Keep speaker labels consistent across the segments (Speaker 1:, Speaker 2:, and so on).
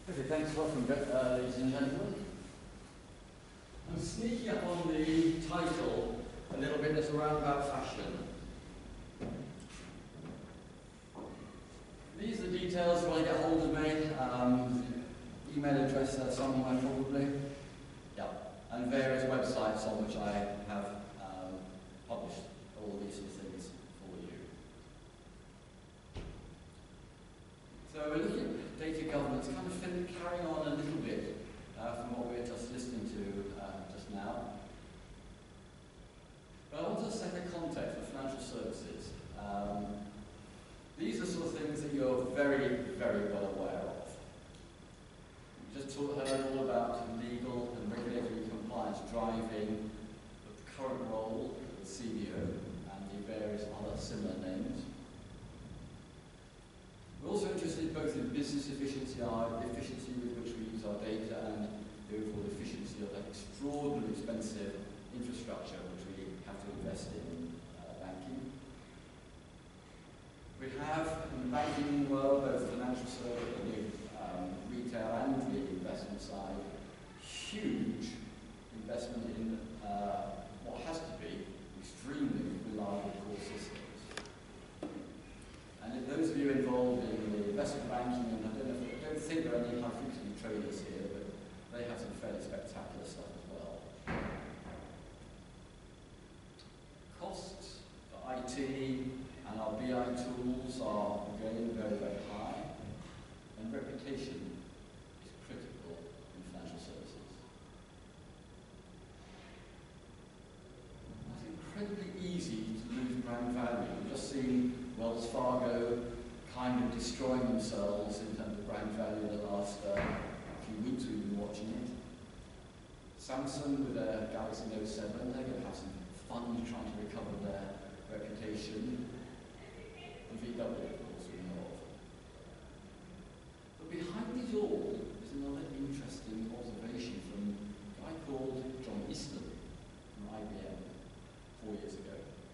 Speaker 1: Okay, thanks. Welcome, ladies and gentlemen. I'm sneaking up on the title a little bit as a roundabout fashion. These are the details. If you want to get hold of me, email address somewhere probably. Yeah, and various websites on which I have published all these things for you. So we're looking at data governance, kind of carrying on a little bit from what we were just listening to just now. But I want to set a context for financial services. These are sort of things that you're very, very well aware of. You just heard all about legal and regulatory compliance driving the current role of the CDO and the various other similar names. We're also interested both in business efficiency, the efficiency with which we use our data, and the overall efficiency of that extraordinarily expensive infrastructure which we have to invest in banking. We have, in the banking world, both financial service, retail and the investment side, huge investment in what has to be extremely reliable core systems. And if those of you involved in the investment banking, and I don't think there are any high-frequency traders here, but they have some fairly spectacular stuff as well. Costs for IT and our BI tools are, again, very, very high, and reputation is critical in financial services. It's incredibly easy to lose brand value. We've just seen Wells Fargo kind of destroying themselves in terms of brand value in the last few weeks we've been watching it. Samsung with their Galaxy Note 7, they're going to have some fun trying to recover their reputation. And VW, of course, we know of. But behind it all is another interesting observation from a guy called John Easton from IBM 4 years ago.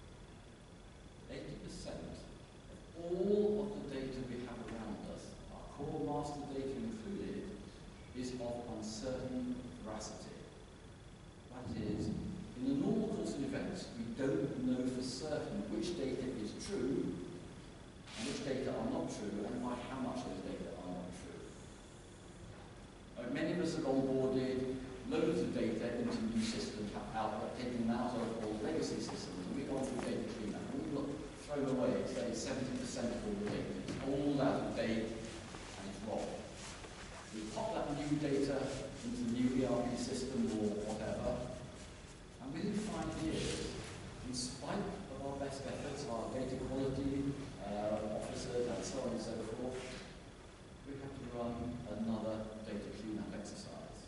Speaker 1: 80% of all of the data we have around us, our core master data included, is of uncertain veracity. That is, in the normal course of events, we don't know for certain which data is true and which data are not true, and by how much those data are not true. Many of us have onboarded loads of data into new systems, taking them out of old legacy systems, and we've gone through data cleanup, and we've thrown away, say, 70% of all the data. It's all out of date, and it's wrong. We pop that new data into the new ERP system or whatever, and within 5 years, in spite of our best efforts, our data quality officers and so on and so forth, we have to run another data cleanup exercise.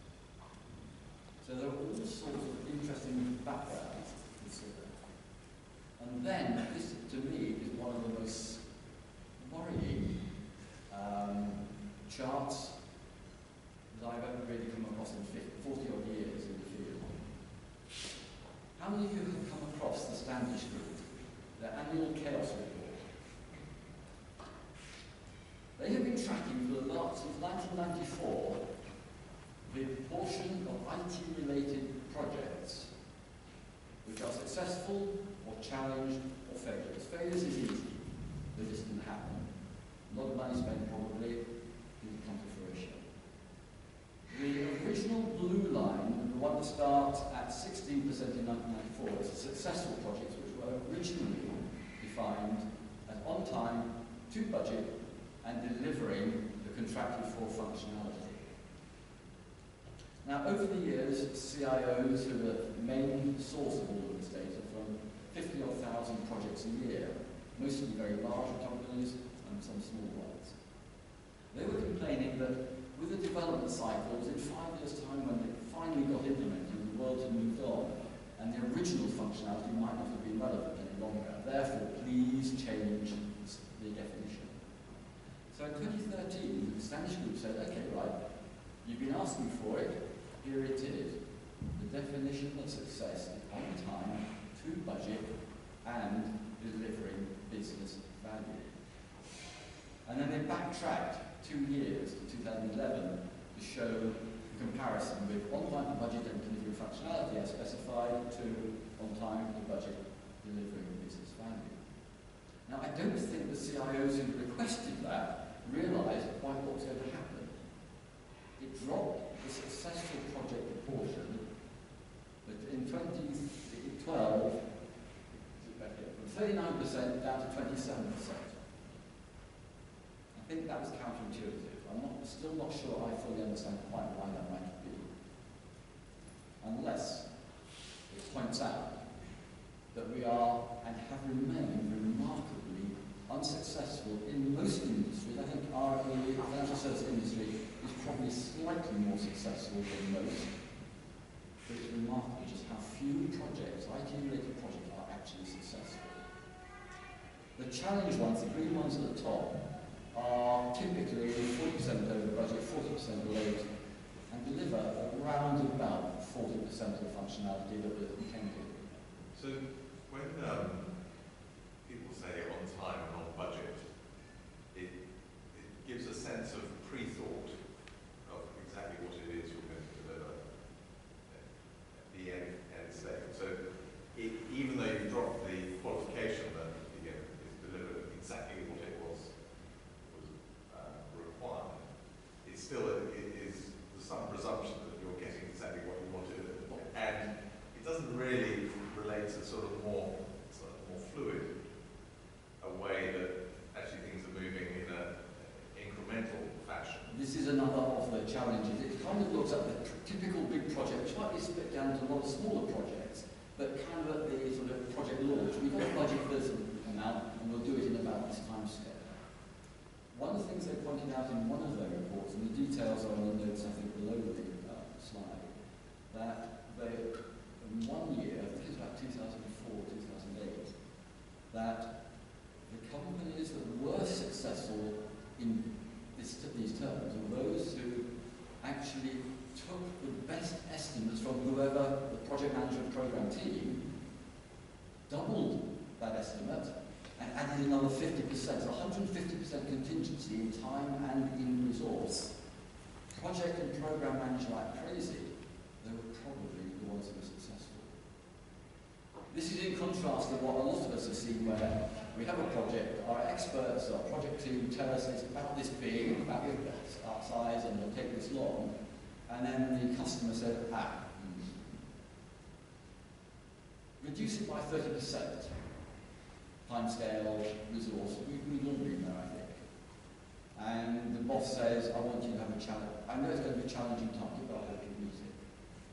Speaker 1: So there are all sorts of interesting backgrounds to consider. And then, this to me is one of the most worrying charts that I've ever really come across in 40 odd years in the field. How many of you have come across the Standish Group, their annual chaos report? They have been tracking for the last, since 1994, the proportion of IT-related projects which are successful or challenged or failures. Failures is easy. They just didn't happen. A lot of money spent probably didn't come to fruition. The original blue line, the one that starts at 16% in 1994, is the successful projects which were originally defined as on time, to budget, and delivering the contracted for functionality. Now, over the years, CIOs, who are the main source of all of this data, from 50,000 projects a year, mostly very large companies and some small ones, they were complaining that with the development cycles, in 5 years' time, when it finally got implemented, the world had moved on, and the original functionality might not have been relevant any longer. Therefore, please change the definition. So in 2013, the Standish Group said, okay, right, you've been asking for it, here it is. The definition of success is on time, to budget, and delivering business value. And then they backtracked 2 years to 2011 to show the comparison with on-time to budget and delivery functionality as specified to on-time to budget delivering business value. Now, I don't think the CIOs who requested that realised quite what was going to happen. It dropped the successful project proportion, but in 2012, from 39% down to 27%. I think that was counterintuitive. I'm still not sure I fully understand quite why that might be. Unless it points out that we are and have remained remarkably unsuccessful in most industries. I think our financial service industry is probably slightly more successful than most. But it's remarkable just how few projects, IT-related projects, are actually successful. The challenge ones, the green ones at the top, are typically 40% over budget, 40% late, and deliver around about 40% of the functionality that was intended.
Speaker 2: So when people say on time and on budget, it gives a sense of pre-thought of exactly what it is you're going to deliver at the end state. So even though you drop the qualification that is delivered exactly what it was required, it still is some presumption that you're getting exactly what you wanted, and it doesn't really relate to sort of more fluid a way that actually things are moving in an incremental fashion.
Speaker 1: This is another of the challenges. It kind of looks at the typical big project, which might be split down to a lot of smaller projects, but kind of at the sort of project launch. We've got a budget for this amount, and we'll do it in about this time scale. One of the things they pointed out in one of their reports, and the details are on the notes I think below the slide, that they, in 1 year, I think it's about 2004, 2008, that the companies that were successful in these terms were those who actually took the best estimates from whoever the project management program team, doubled that estimate, and added another 50%, so 150% contingency in time and in resource. Project and program managed like crazy, they were probably the ones who were successful. This is in contrast to what a lot of us have seen where we have a project, our experts, our project team tell us it's about this big, about this size, and it'll take this long, and then the customer says, reduce it by 30%. Time scale, resource, we've all been there, I think. And the boss says, I want you to have a challenge. I know it's going to be a challenging time, but I hope you meet it.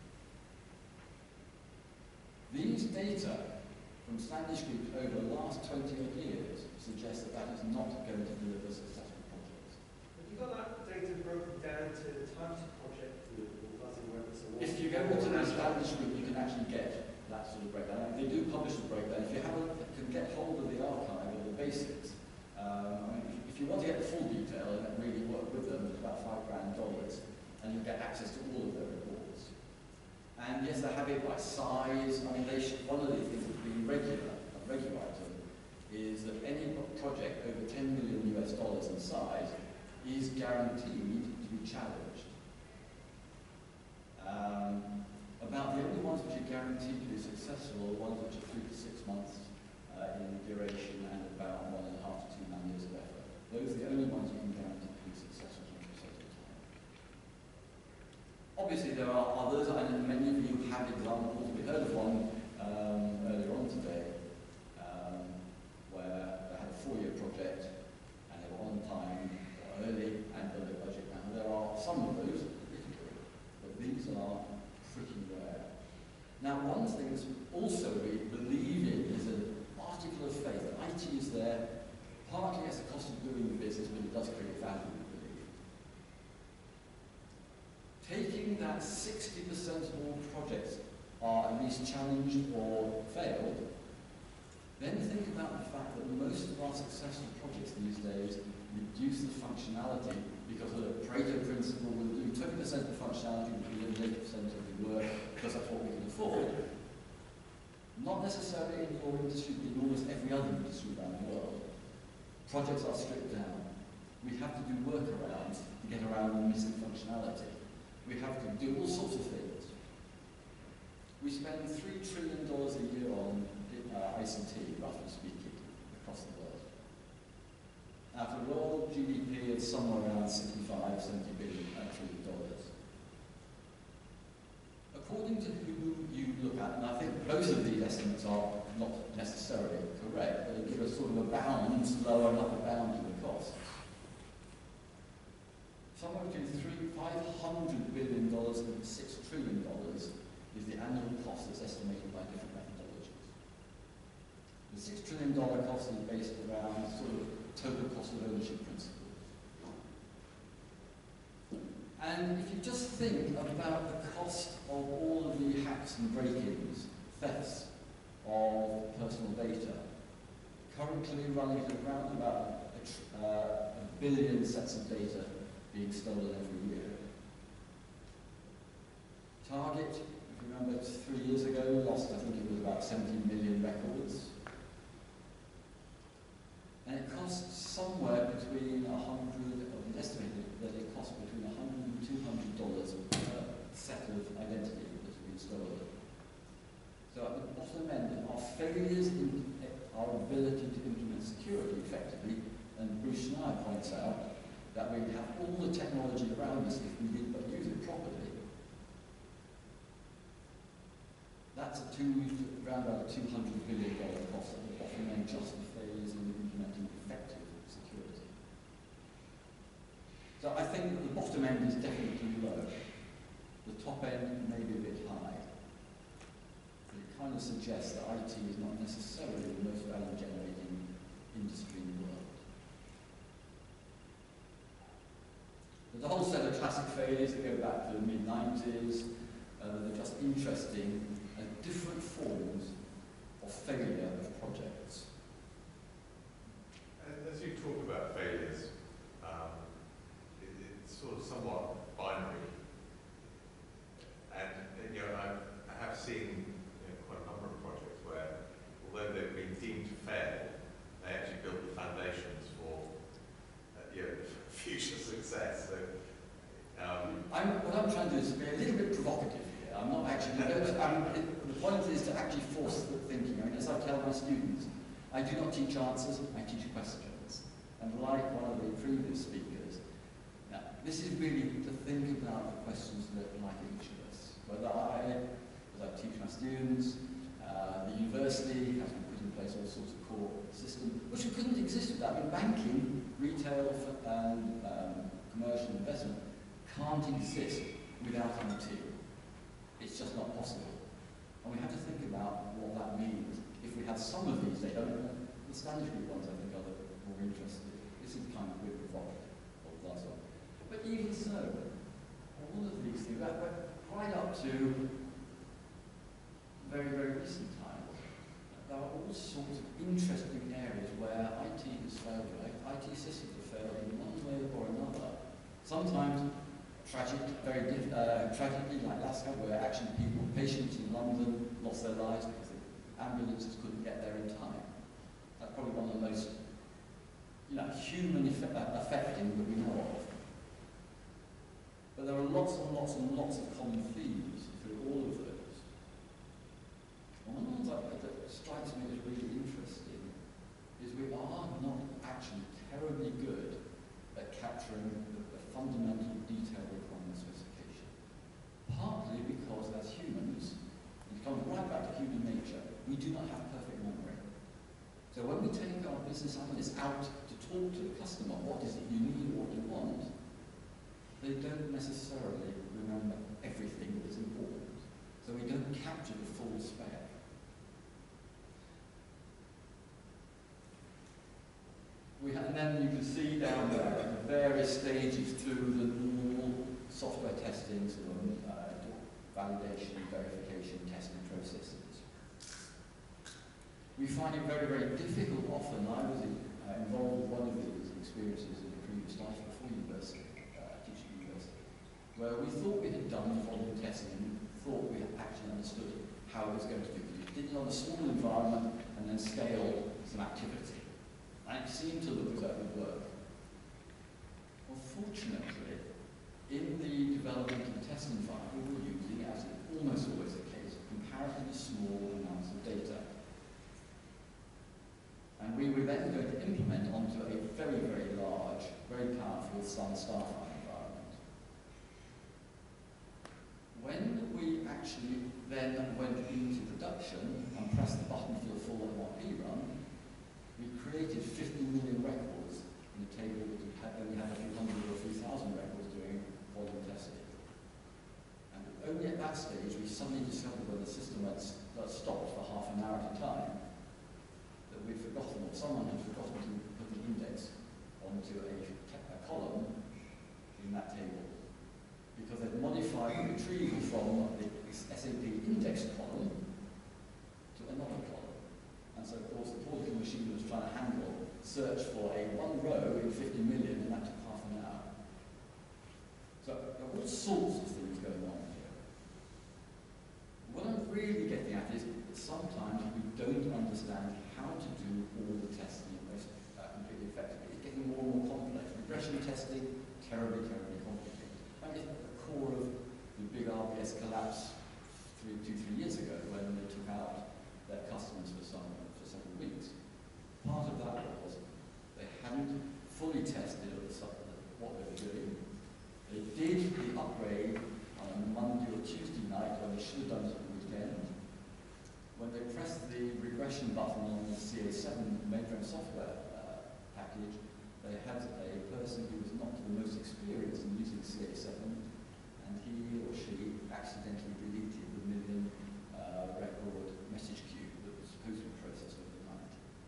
Speaker 1: These data from Standish Group over the last 20 odd years suggest that that is not going to deliver successful projects.
Speaker 3: Have you got that data broken down to types of project?
Speaker 1: If you go to the Standish Group, you can actually get that sort of breakdown. They do publish the breakdown. If you can get hold of the archive or the basics, if you want to get the full detail and really work with them, it's about $5,000, and you'll get access to all of their reports. And yes, they have it by size. One of the things that's been a regular item, is that any project over $10 million in size is guaranteed to be challenged. About the only ones which are guaranteed to be successful are ones which are 3 to 6 months in duration and about 1.5 to 2 years of effort. Those are the only ones you can guarantee to be successful in a certain time. Obviously there are others, and many of you have examples. We heard of one earlier on today where they had a 4-year project and they were on time, early, and on their budget. Now there are some of those, but these are pretty rare. Now, one thing that's also we believe in is an article of faith. IT is there partly as a cost of doing the business, but it does create value, we believe. Taking that 60% of all projects are at least challenged or failed, then think about the fact that most of our successful projects these days reduce the functionality because of the Pareto principle. We'll do 20% of the functionality, we'll do 80% of the work because that's what we can afford. Not necessarily in your industry, but in almost every other industry around the world. Projects are stripped down. We have to do workarounds to get around the missing functionality. We have to do all sorts of things. We spend $3 trillion a year on ICT, roughly speaking, across the world. Out of world GDP of somewhere around $65, $70 billion trillion. According to who you look at, and I think both of these estimates are not necessarily correct, but they give us sort of a bound, lower and upper bound to the costs. Somewhere between $500 billion and $6 trillion is the annual cost that's estimated by different methodologies. The $6 trillion cost is based around sort of total cost of ownership principles. And if you just think about the cost of all of the hacks and break-ins, thefts of personal data, currently running at around about a billion sets of data being stolen every year. Target, if you remember 3 years ago, lost, I think it was about 17 million records. And it costs somewhere between estimated that it costs between $100 and $200 per set of identity that's been stolen. So at the bottom end are failures in our ability to implement security effectively, and Bruce Schneier points out that we have all the technology around us if we did but use it properly. That's around about a $200 billion cost at the bottom end, just for failures in implementing effective security. So I think that the bottom end is definitely low. The top end may be a bit high. It kind of suggests that IT is not necessarily the most value-generating industry in the world. There's a whole set of classic failures that go back to the mid-90s. They're just interesting as different forms of failure of projects.
Speaker 2: And as you talk about failures, it's sort of somewhat binary. And I have seen quite a number of projects where, although they've been deemed to fail, they actually build the foundations for future success. So,
Speaker 1: what I'm trying to do is be a little bit provocative here. I'm not actually. The point is to actually force the thinking. I mean, as I tell my students, I do not teach answers, I teach questions. And like one of the previous speakers, now, this is really to think about the questions that like each of us. Whether as I teach my students, the university has been put in place all sorts of core systems, which couldn't exist without. I mean, banking, retail, and commercial investment can't exist without IT. It's just not possible. And we have to think about what that means. If we had some of these data, the standard group ones I think are the more interested. This is kind of a bit provocative, or the last one. But even so, all of these things, right up to very, very recent times, there are all sorts of interesting areas where IT has failed, right? IT systems have failed in one way or another. Sometimes tragically, like last time, where actually patients in London lost their lives because the ambulances couldn't get there in time. That's probably one of the most human affecting that we know of. But there are lots and lots and lots of common themes through all of those. And one of the ones that strikes me as really interesting is we are not actually terribly good at capturing the fundamental detail requirement specification. Partly because as humans, it comes right back to human nature, we do not have perfect memory. So when we take our business analysts out to talk to the customer, what is it you need or what you want, they don't necessarily remember everything that is important. So we don't capture the full spec. And then you can see down there the various stages through the normal software testing, validation, verification, testing processes. We find it very, very difficult often. I was involved with one of these experiences in a previous life before university, teaching university, where we thought we had done volume testing, thought we had actually understood how it was going to do. We did it on a small environment and then scaled some activity. And it seemed to look as though it would work. unfortunately, in the development and testing environment, we were using, as is almost always the case, comparatively small amounts of data. And we were then going to implement onto a very, very large, very powerful Sun-Starfire environment. When we actually then went into production and pressed the button for the full MRP run, we created 50 million records in a table that only had a few hundred or a few thousand records doing volume testing. And only at that stage we suddenly discovered when the system had stopped for half an hour at a time that we'd forgotten, or someone had forgotten to put the index onto a column in that table. Because they'd modified the retrieval from the SAP index column to another column. And so, of course, the poor little machine was trying to handle search for a one row in 50 million, and that took half an hour. So there are all sorts of things going on here. What I'm really getting at is that sometimes we don't understand how to do all the testing completely effectively. It's getting more and more complex. Regression testing, terribly, terribly complicated. And it's at the core of the big RBS collapse 2-3 years ago when they took out their customers for several weeks. Part of that was they hadn't fully tested what they were doing. They did the upgrade on a Monday or Tuesday night when they should have done it on the weekend. When they pressed the regression button on the CA7 mainframe software package, they had a person who was not the most experienced in using CA7, and he or she accidentally deleted the million record message queue that was supposed to be processed overnight.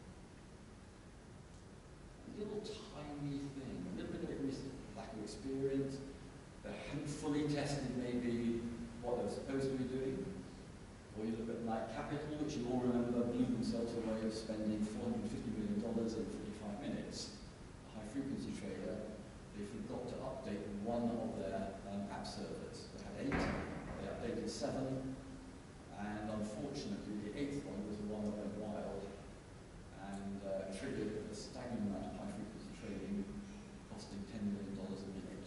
Speaker 1: A little tiny thing, a little bit of lack of experience. They hadn't fully tested maybe what they were supposed to be doing. Or you look at like Capital, which you all remember blew themselves away of spending $450 million in 45 minutes. A high-frequency trader, they forgot to update one of their app servers. They had 8, they updated 7, and unfortunately the 8th one was the one that went wild and triggered a staggering amount of high-frequency trading, costing $10 million a minute.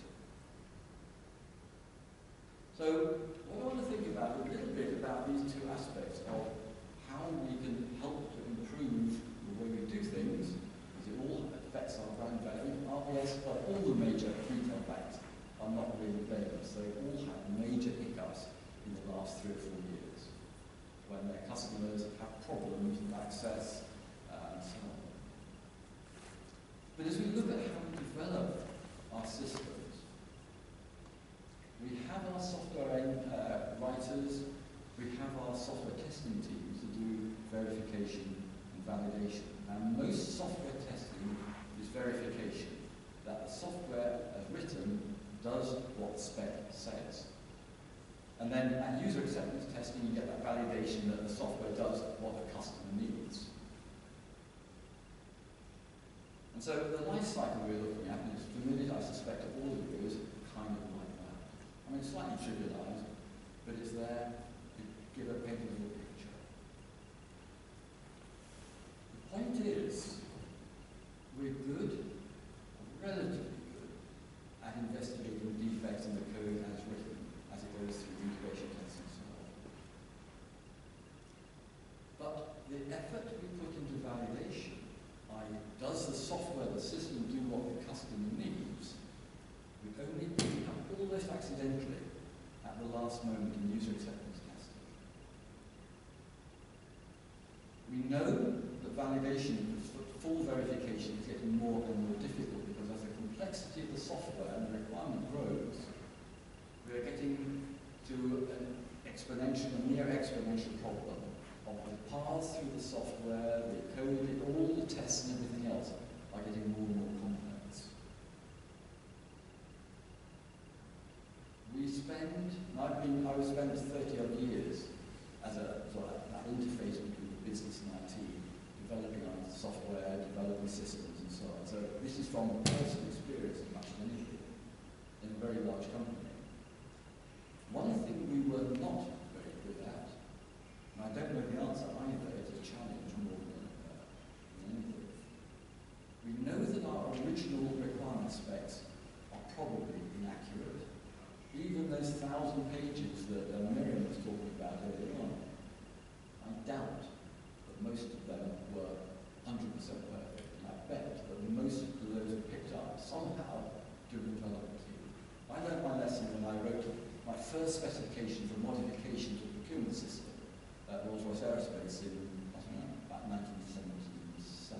Speaker 1: So what I want to think about a little bit about these two aspects of how we can help to improve the way we do things, because it all affects our brand value. RBS, like all the major retail banks, are not really blameless. They all have major hiccups in the last 3 or 4 years when their customers have problems with access and so on. But as we look at how we develop our systems, we have our software writers, we have our software testing teams to do verification and validation. And most software testing is verification, that the software as written does what the spec says. And then at user acceptance testing, you get that validation that the software does what the customer needs. And so the life cycle we're looking at, and it's familiar, I suspect, to all of you, is kind of like that. I mean, it's slightly trivialized, but it's there to give a paintable picture. The point is, we're good, relatively good, at investigating defects in the code as written, as it goes through integration tests and so on. But the effort we put into validation, i.e., does the software, the system do what the customer needs, we only pick up almost accidentally at the last moment in user acceptance testing. We know that validation, full verification, is getting more and more difficult because as the complexity of the software and the requirement grows, we are getting to an exponential, a near exponential problem of the paths through the software, the code, all the tests and everything else are getting more and more complex. We spend, and I've spent 30 odd years as that interface between the business and IT, developing our software, developing systems and so on. So this is from personal experience as much as anything in a very large company. One thing we were not very good at, and I don't know the answer either, it's a challenge more than anything. We know that our original requirement specs are even those 1,000 pages that Miriam was talking about earlier on, I doubt that most of them were 100% perfect. And I bet that most of those were picked up somehow during the development team. I learned my lesson when I wrote my first specification for modification to the procurement system at Rolls-Royce Aerospace in, I don't know, about 1977.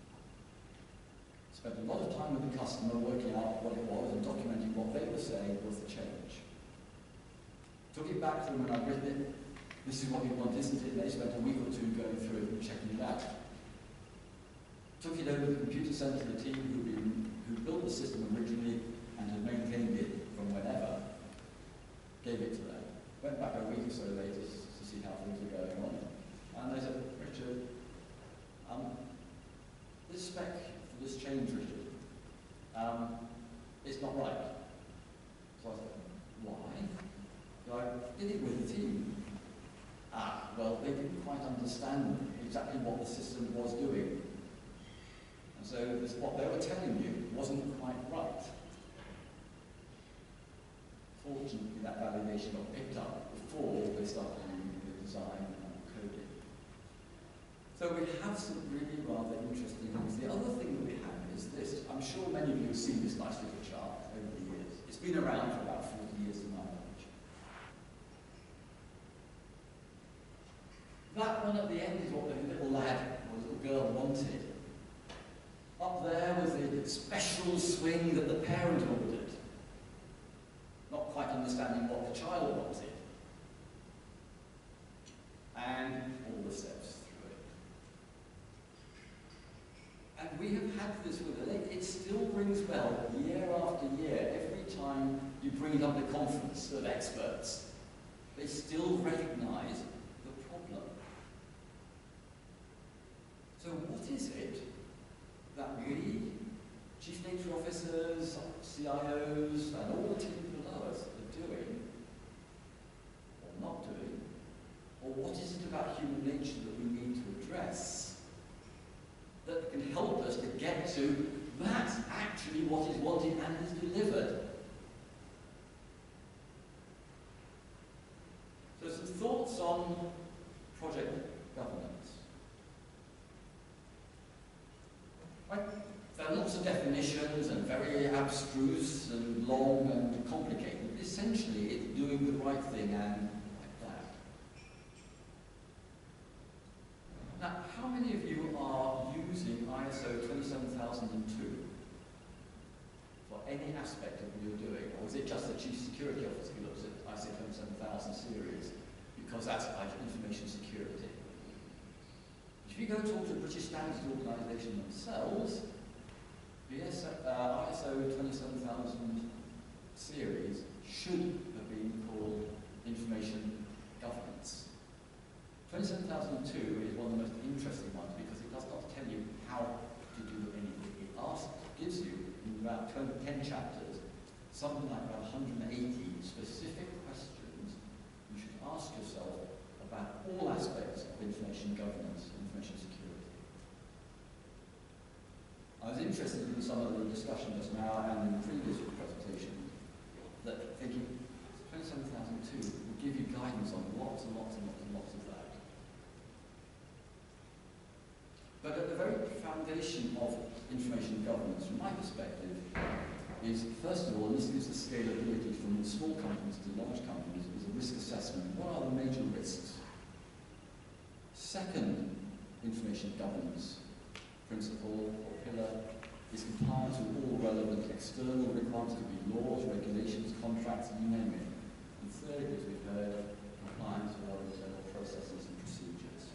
Speaker 1: Spent a lot of time with the customer working out what it was and documenting what they were saying was the change. Took it back to them when I'd written it. This is what you want, isn't it? They spent a week or two going through it and checking it out. Took it over to the computer center to the team who built the system originally and had maintained it from whenever. Gave it to them. Went back a week or so later to see how things were going on. And they said, Richard, this spec for this change, Richard, it's not right. So I said, why? So I did it with the team. Well, they didn't quite understand exactly what the system was doing. And so what they were telling you wasn't quite right. Fortunately, that validation got picked up before they started doing the design and coding. So we have some really rather interesting things. The other thing that we have is this. I'm sure many of you have seen this nice little chart over the years. It's been around for about 40 years to my knowledge. That one at the end is what the little lad or little girl wanted. Up there was the special swing that the parent ordered. Not quite understanding what the child wanted. And all the steps through it. And we have had this with it. It still rings well year after year. Every time you bring it up at a conference of experts, they still recognize the problem. So what is it that we, chief data officers, CIOs, and all the team below us are doing, or not doing, or what is it about human nature that we need to address that can help us to get to that's actually what is wanted and is delivered? So some thoughts on project governance. Right? There are lots of definitions and very abstruse and long and complicated. But essentially, it's doing the right thing and like that. Now, how many of you are using ISO 27002 for any aspect of what you're doing? Or is it just the Chief Security Officer who looks at ISO 27000 series? Because that's information security. If you go talk to the British Standards Organisation themselves, the ISO 27000 series should have been called Information Governance. 27002 is one of the most interesting ones because it does not tell you how to do anything. It gives you, in about 10 chapters, something like about 180 specific questions you should ask yourself about all aspects of information governance, information security. I was interested in some of the discussion just now and in the previous presentation that thinking 27002 will give you guidance on lots and lots and lots and lots of that. But at the very foundation of information governance, from my perspective, is first of all, and this gives the scalability from small companies to large companies, is a risk assessment. What are the major risks? Second information governance principle or pillar is compliance with all relevant external requirements, could be laws, regulations, contracts, you name it. And third, as we've heard, compliance with our internal processes and procedures.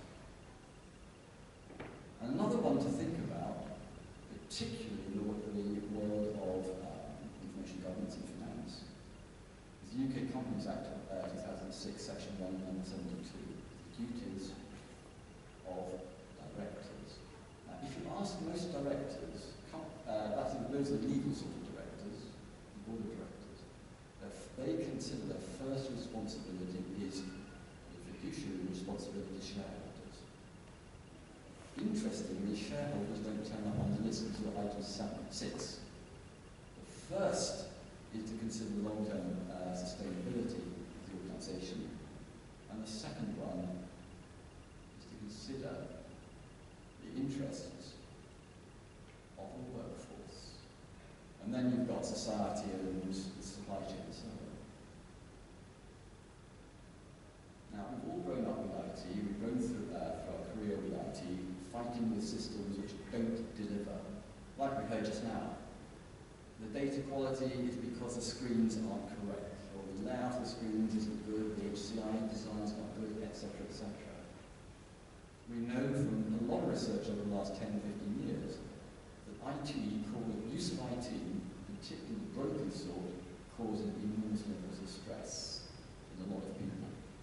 Speaker 1: Another one to think about, particularly in the world of information governance and finance, is the UK Companies Act 2006, Section 172, duties of directors. Now, if you ask most directors, those are legal sort of directors, the board of directors, they consider their first responsibility is the fiduciary responsibility to shareholders. Interestingly, shareholders don't turn up on the list until item 6. The first is to consider the long-term sustainability IT fighting with systems which don't deliver. Like we heard just now, the data quality is because the screens aren't correct, or the layout of the screens isn't good, the HCI design's not good, etc., etc. We know from a lot of research over the last 10, 15 years that use of IT, particularly the broken sort, causes enormous levels of stress in a lot of people.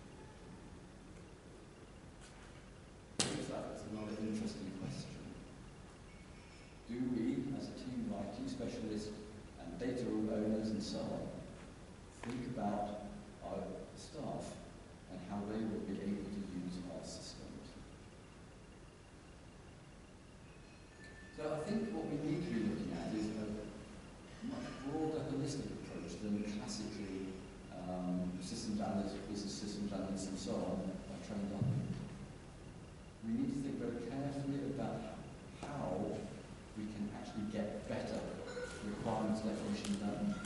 Speaker 1: That's another interesting question. Do we, as a team of IT specialists and data owners and so on, think about our staff and how they will be able to use our systems? So I think what we need to be looking at is a much broader, holistic approach than classically systems analysts, business systems analysts and so on are trained on. We need to think very carefully about how we can actually get better requirements definition done.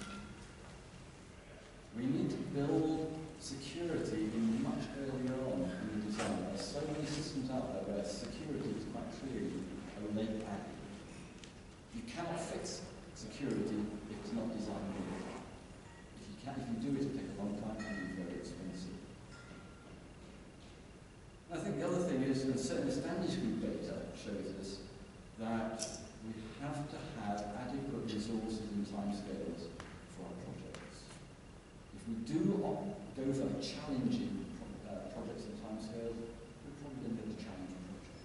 Speaker 1: We need to build security in much earlier on in the design. There are so many systems out there where security is quite clearly a late added. You cannot fix security if it's not designed in. If you do it, it'll take a long time and be very expensive. I think the other thing is that certainly standards group data shows us that we have to have adequate resources and timescales for our projects. If we do go for challenging projects and timescales, we're probably going to get a challenging project.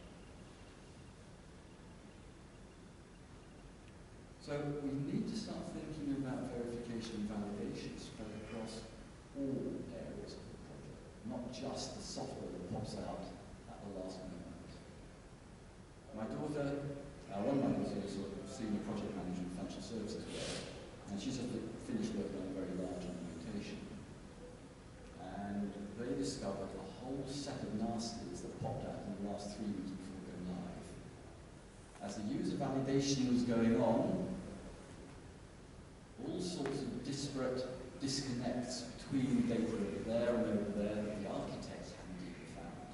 Speaker 1: So we need to start thinking about verification and validation spread across all areas of the project, not just the software that pops out at the last moment. My daughter, one of my daughters is a senior project manager in financial services there, and she's just finished working on a very large implementation. And they discovered a whole set of nasties that popped out in the last 3 weeks before going live. As the user validation was going on, all sorts of disparate disconnects between data over there and over there that the architects hadn't even found.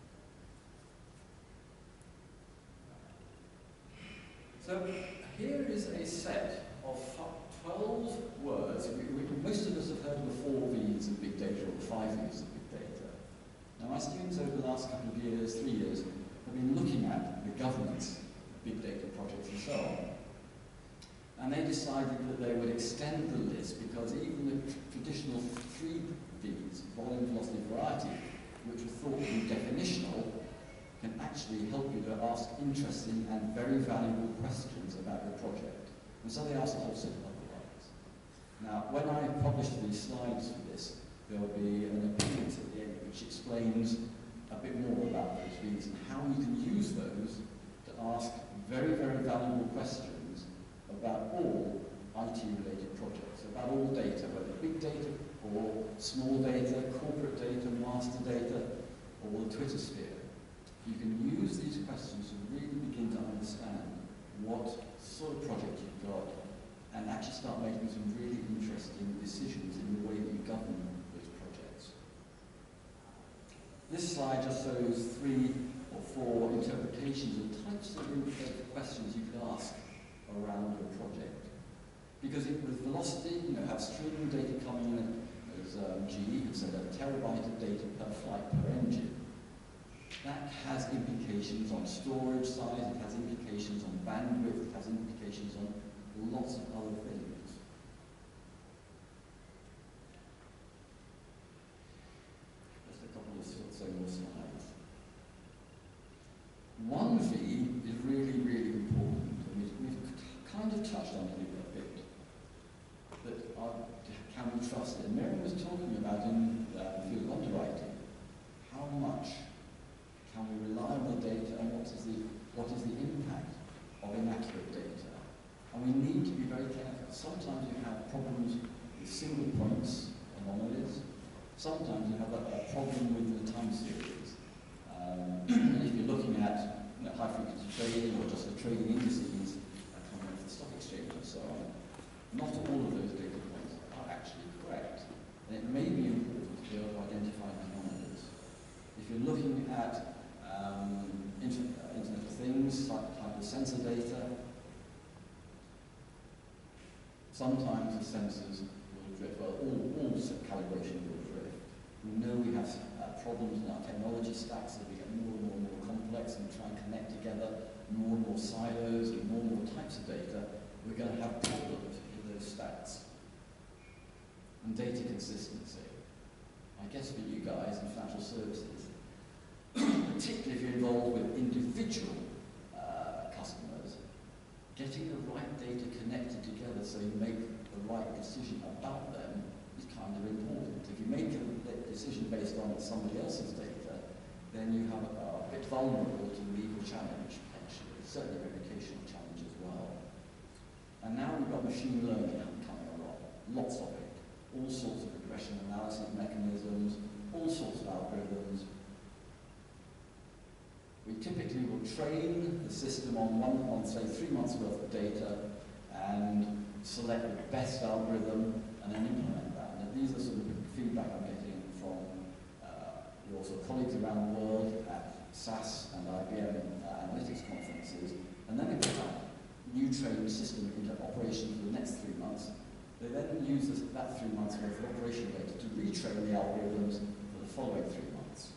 Speaker 1: So here is a set of 12 words. Most of us have heard of the 4 V's of big data or the 5 V's of big data. Now my students over the last couple of years, 3 years, have been looking at the governance of big data projects and so on. And they decided that they would extend the list because even the traditional 3 V's, volume, velocity, variety, which are thought to be definitional, can actually help you to ask interesting and very valuable questions about your project. And so they asked a whole set of other ones. Now, when I publish these slides for this, there will be an appendix at the end which explains a bit more about those V's and how you can use those to ask very, very valuable questions about all IT-related projects, about all data, whether big data or small data, corporate data, master data, or the Twitter sphere. You can use these questions to really begin to understand what sort of project you've got and actually start making some really interesting decisions in the way that you govern those projects. This slide just shows 3 or 4 interpretations of types of questions you could ask around your project. Because with velocity, have streaming data coming in as GE has said, a terabyte of data per flight per engine. That has implications on storage size, it has implications on bandwidth, it has implications on lots of other things. Just a couple of more slides. 1V is really, really important. And we've kind of touched on it a bit. That can we trust it? Miriam was talking about in the field of underwriting, how much can we rely on the data and what is the impact of inaccurate data? And we need to be very careful. Sometimes you have problems with single points, anomalies. Sometimes you have a problem with the time series. And if you're looking at high frequency trading or just the trading indices coming off the stock exchange and so on, not all of those data points are actually correct. And it may be important to be able to identify anomalies. If you're looking at Sometimes the sensors will drift, well, all calibration will drift. We know we have problems in our technology stacks as we get more and more complex and try and connect together more and more silos and more types of data. We're going to have problems in those stacks. And data consistency. I guess for you guys in financial services, particularly if you're involved with individual customers, getting the right data connected together so you make the right decision about them is kind of important. If you make a decision based on somebody else's data, then you have a bit vulnerable to legal challenge, potentially, certainly reputational challenge as well. And now we've got machine learning coming along, lots of it, all sorts of regression analysis mechanisms, all sorts of algorithms. We typically will train the system on say 3 months worth of data and select the best algorithm and then implement that. And these are sort of the feedback I'm getting from your sort of colleagues around the world at SAS and IBM analytics conferences. And then we put that new trained system into operation for the next 3 months. They then use that 3 months worth of operation data to retrain the algorithms for the following 3 months.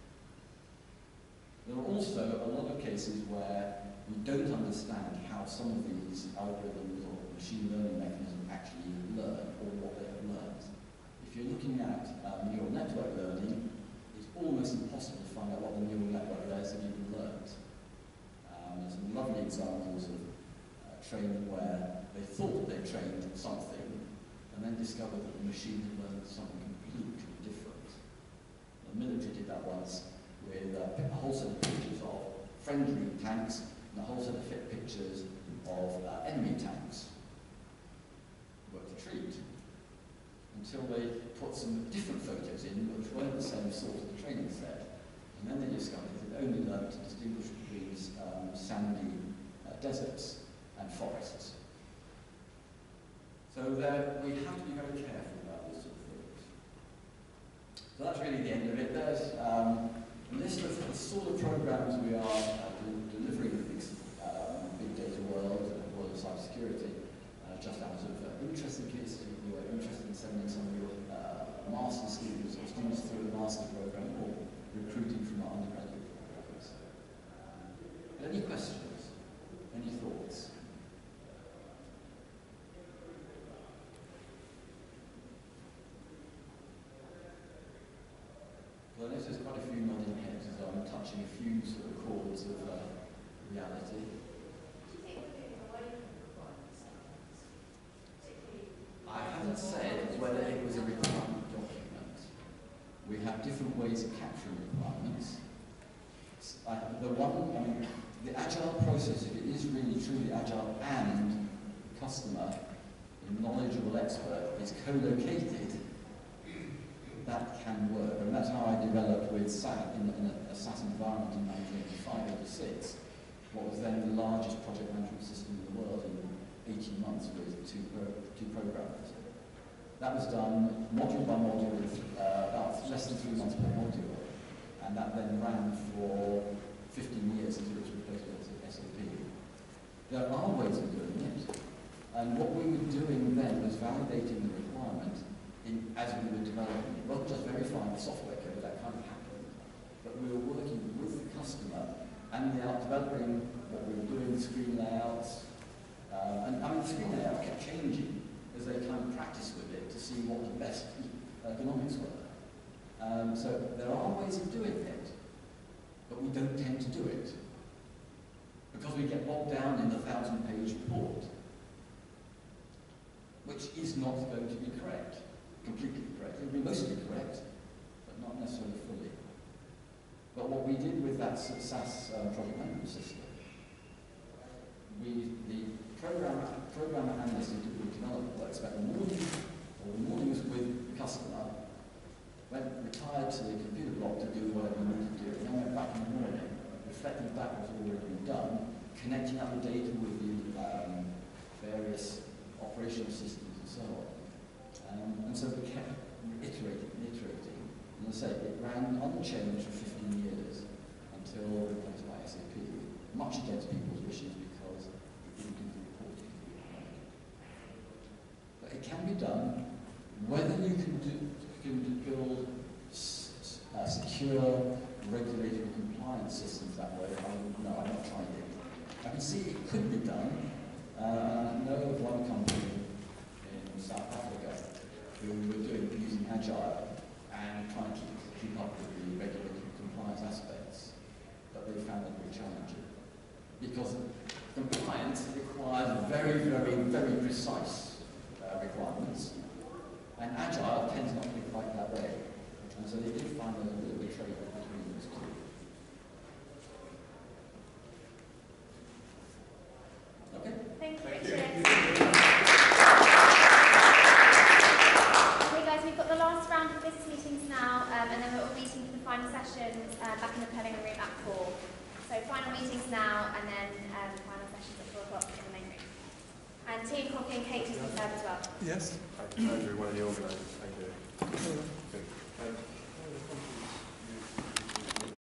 Speaker 1: There are also a lot of cases where we don't understand how some of these algorithms or machine learning mechanisms actually learn or what they have learned. If you're looking at neural network learning, it's almost impossible to find out what the neural network layers have even learned. There's some lovely examples of training where they thought they trained something and then discovered that the machine had learned something completely different. The military did that once with a whole set of pictures of friendly tanks and a whole set of pictures of enemy tanks. Worked a treat. Until they put some different photos in which weren't the same sort of the training set. And then they discovered it had only learned to distinguish between sandy deserts and forests. So we have to be very careful about this sort of things. So that's really the end of it. There's a list of the sort of programs we are delivering in this big data world of cybersecurity. Just out of interest, in case you are interested in sending some of your master's students or students through the master's program or recruiting from our undergraduate programs. Any questions? Any thoughts? Well, I notice there's quite a few nodding heads as I'm touching a few sort of chords of reality. I haven't said whether it was a requirement document. We have different ways of capturing requirements. The agile process, if it is really truly agile and the customer, a knowledgeable expert, is co-located, that can work. And that's how I developed with SAS in a SAS environment in 1985-86, what was then the largest project management system in the world in 18 months with two programmers. That was done module by module, about less than 3 months per module, and that then ran for 15 years until it was replaced with SAP. There are ways of doing it, and what we were doing then was validating the requirement as we were developing it. It wasn't just verifying the software code, that kind of happened, but we were working with the customer, and they are developing what we were doing, screen layouts, and the screen layout kept changing as they kind of practiced with it to see what the best economics were. So there are ways of doing it, but we don't tend to do it because we get bogged down in the 1,000-page report, which is not going to be correct, completely correct. It will be mostly correct, but not necessarily fully. But what we did with that SAS project management system, the programmer analyst who developed work spent the mornings with the customer, retired to the computer block to do whatever he needed to do, and then went back in the morning, reflecting back what's already been done, connecting up the data with the various operational systems and so on. And so we kept iterating and iterating. And as I say, it ran unchanged for 15 years until replaced by SAP, much against people's wishes because it didn't do the reporting. It can be done. Whether you can build secure, regulated compliance systems that way, no, I'm not trying it. I can see it could be done. I know of one company in South Africa who were using Agile and trying to keep up with the regulatory compliance aspects, but they found it very challenging. Because compliance requires very, very, very precise requirements, and Agile tends not to be quite that way. And so they did find a little bit of a trade-off between those two. Okay?
Speaker 4: Thank you,
Speaker 2: Thank
Speaker 4: Richard.
Speaker 2: you.
Speaker 4: Okay, guys, we've got the last round of business meetings now, and then we're all meeting for the final sessions back in the Pelling room at 4. So final meetings now, and then final sessions at 4 o'clock in the main room. And tea and coffee and cake to be served as well.
Speaker 5: Yes.
Speaker 6: Andrew, one of the organisers. Thank you. Good.